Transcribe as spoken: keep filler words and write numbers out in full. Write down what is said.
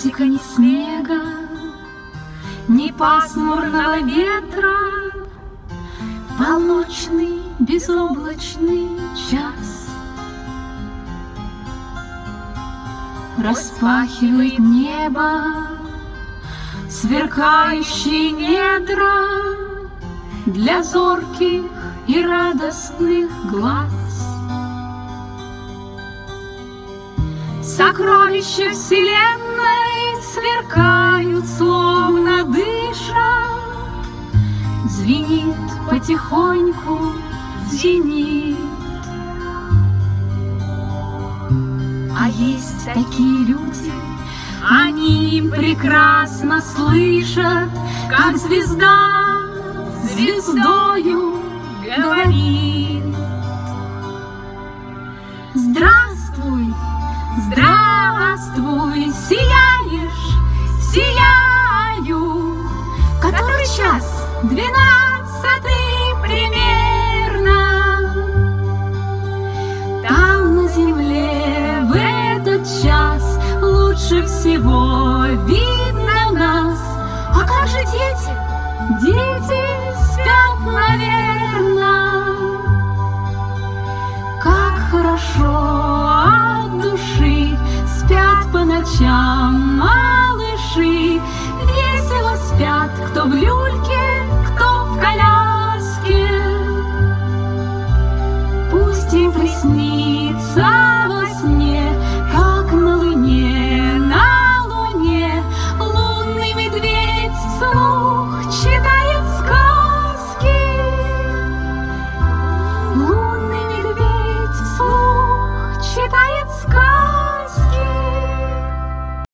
дождика, ни снега, ни пасмурного ветра. В полночный безоблачный час распахивает небо сверкающие недра для зорких и радостных глаз. Сокровища вселенной сверкают, словно дыша. Звенит потихоньку зенит. А есть такие люди, они прекрасно слышат, как звезда звездою говорит: здравствуй, здравствуй, сияешь, сияю. Который час? Двенадцатый примерно. Там на земле в этот час лучше всего видно нас. А как же дети? Дети спят, наверно. Как хорошо от души спят по ночам.